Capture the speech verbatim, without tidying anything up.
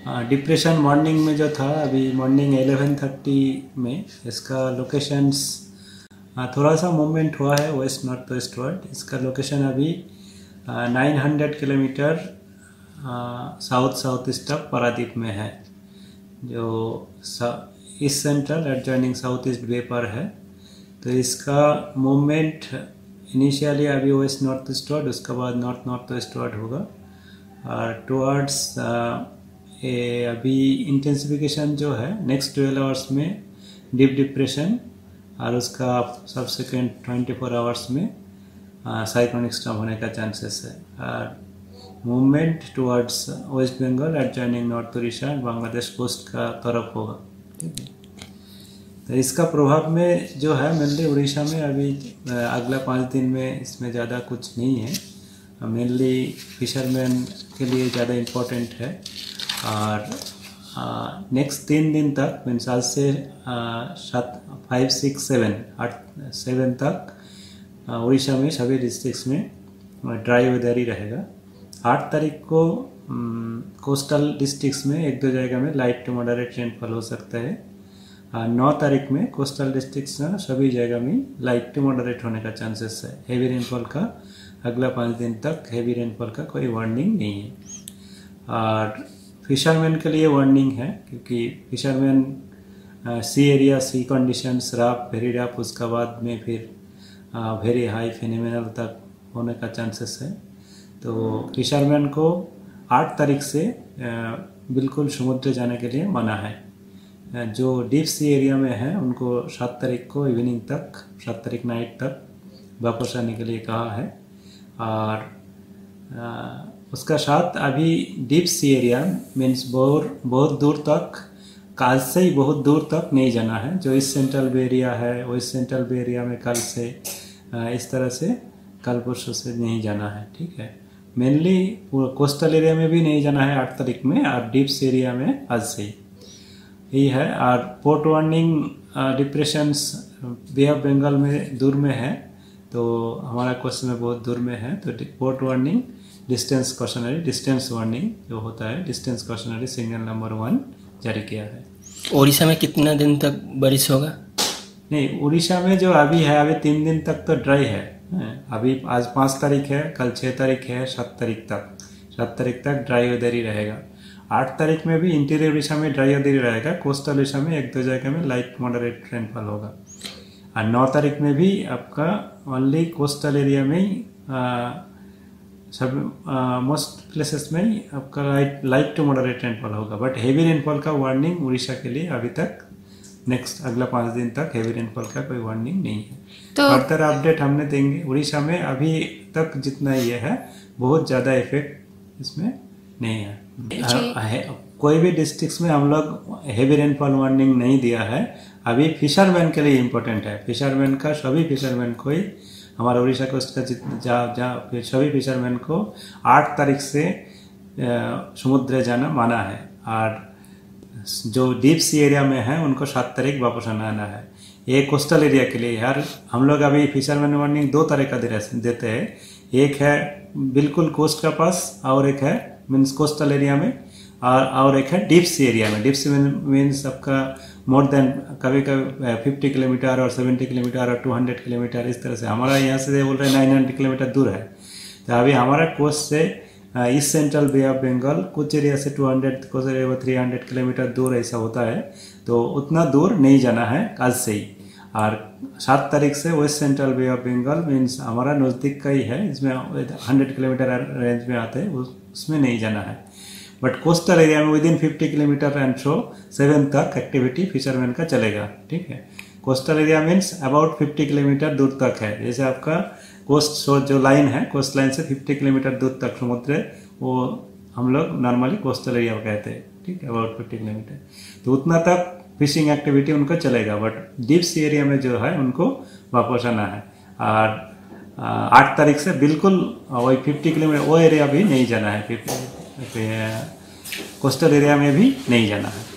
Depression morning में जो था, अभी मॉर्निंग इलेवन थर्टी में इसका लोकेशंस थोड़ा सा मूवमेंट हुआ है वेस्ट नॉर्थ वेस्ट वर्ड। इसका लोकेशन अभी nine hundred kilometre south south east of Paradip में है, जो east central adjoining south east bay पर है। तो इसका मूवमेंट इनिशियली अभी वेस्ट नॉर्थ ईस्ट वर्ड, उसके बाद नॉर्थ नॉर्थ वेस्ट वर्ड होगा और टुवर्ड्स ये अभी इंटेंसिफिकेशन जो है नेक्स्ट ट्वेल्व आवर्स में डीप डिप्रेशन और उसका सब्सिक्वेंट ट्वेंटी फोर आवर्स में साइक्लोनिक स्टॉर्म होने का चांसेस है। और movement towards West Bengal adjoining north Orissa Bangladesh coast का तरफ होगा, ठीक है। तो इसका प्रभाव में जो है मेनली उड़ीसा में अभी अगला पाँच दिन में इसमें ज़्यादा कुछ नहीं है, मेनली फिशरमैन के लिए ज़्यादा इम्पोर्टेंट है। और नेक्स्ट तीन दिन तक मीन्स आज से सात फाइव सिक्स सेवन आठ सेवन तक उड़ीसा में सभी डिस्ट्रिक्ट्स में ड्राई वेदर ही रहेगा। आठ तारीख को कोस्टल डिस्ट्रिक्ट्स में एक दो जगह में लाइट टू मॉडरेट रेनफॉल हो सकता है। नौ तारीख में कोस्टल डिस्ट्रिक्ट्स में सभी जगह में लाइट टू मॉडरेट होने का चांसेस है। हेवी रेनफॉल का अगला पाँच दिन तक हेवी रेनफॉल का कोई वार्निंग नहीं है। और फिशरमैन के लिए वार्निंग है, क्योंकि fisherman sea area sea conditions rough very rough, उसके बाद में फिर वेरी हाई फेनोमेनल तक होने का चांसेस है। तो फिशरमैन को आठ तारीख से बिल्कुल समुद्र जाने के लिए मना है। जो डीप सी एरिया में है उनको सात तारीख को इवनिंग तक, सात तारीख नाइट तक वापस आने के लिए कहा है। और आ, उसका साथ अभी डीप सी एरिया मीन्स बहुत बहुत दूर तक, कल से ही बहुत दूर तक नहीं जाना है। जो इस सेंट्रल बे एरिया है वेस्ट सेंट्रल बे एरिया में कल से इस तरह से कल परसों से नहीं जाना है, ठीक है। मेनली कोस्टल एरिया में भी नहीं जाना है आठ तारीख में, और डीप सी एरिया में आज से ही यही है। और port warning depressions bay of Bengal में दूर में है, तो हमारा क्वेश्चन में बहुत दूर में है। तो port warning distance cautionary distance warning जो होता है distance cautionary signal number one जारी किया है। उड़ीसा में कितना दिन तक बारिश होगा? नहीं, उड़ीसा में जो अभी है अभी तीन दिन तक तो ड्राई है। अभी आज पाँच तारीख है, कल छः तारीख है, सात तारीख तक सात तारीख तक ड्राई वेदर ही रहेगा। आठ तारीख में भी इंटीरियर उड़ीसा में ड्राई वेदर ही रहेगा। कोस्टल उड़ीसा में एक दो जगह में लाइट मॉडरेट रेनफॉल होगा। और नौ तारीख में भी आपका ओनली कोस्टल एरिया में ही सब मोस्ट प्लेसेस में ही आपका light light to moderate rainfall होगा। बट हेवी रेनफॉल का वार्निंग उड़ीसा के लिए अभी तक नेक्स्ट अगला पाँच दिन तक हेवी रेनफॉल का कोई वार्निंग नहीं है। तो फर्दर अपडेट हमने देंगे। उड़ीसा में अभी तक जितना ये है बहुत ज़्यादा इफेक्ट इसमें नहीं है। आ, है कोई भी डिस्ट्रिक्ट्स में हम लोग हेवी रेनफॉल वार्निंग नहीं दिया है। अभी फिशरमैन के लिए इम्पोर्टेंट है। फिशरमैन का सभी फिशरमैन को ही हमारा उड़ीसा कोस्ट का जितना जहाँ जहाँ सभी फिशरमैन को आठ तारीख से समुद्र जाना माना है। और जो डीप सी एरिया में है उनको सात तारीख वापस आना है। ये कोस्टल एरिया के लिए यार हम लोग अभी फिशरमैन वार्निंग दो तरह का देते हैं। एक है बिल्कुल कोस्ट का पास और एक है मीन्स कोस्टल एरिया में, और और एक है डीप सी एरिया में। डीप सी मीन्स आपका मोर देन कभी कभी फिफ्टी किलोमीटर और सेवेंटी किलोमीटर और टू हंड्रेड किलोमीटर इस तरह से। हमारा यहाँ से बोल रहे हैं नाइन हंड्रेड किलोमीटर दूर है। तो अभी हमारा कोस्ट से east central bay of Bengal कुछ एरिया से टू हंड्रेड कुछ एरिया थ्री हंड्रेड किलोमीटर दूर ऐसा होता है। तो उतना दूर नहीं जाना है आज से ही। और सात तारीख से west central bay of Bengal means हमारा नज़दीक का ही है, इसमें हंड्रेड किलोमीटर रेंज में आते हैं, उसमें नहीं जाना है। बट कोस्टल एरिया में within fifty kilometre and so seven तक एक्टिविटी फिशरमैन का चलेगा, ठीक है। Coastal area means about fifty kilometre दूर तक है। जैसे आपका कोस्ट शो जो लाइन है कोस्ट लाइन से फिफ्टी किलोमीटर दूर तक समुद्र, वो हम लोग नॉर्मली कोस्टल एरिया कहते हैं, ठीक है, अबाउट फिफ्टी किलोमीटर। तो उतना तक फिशिंग एक्टिविटी उनको चलेगा। बट डीप सी एरिया में जो है उनको वापस आना है। और आठ तारीख से बिल्कुल वही फिफ्टी किलोमीटर वो एरिया भी नहीं जाना है, कोस्टल एरिया में भी नहीं जाना है।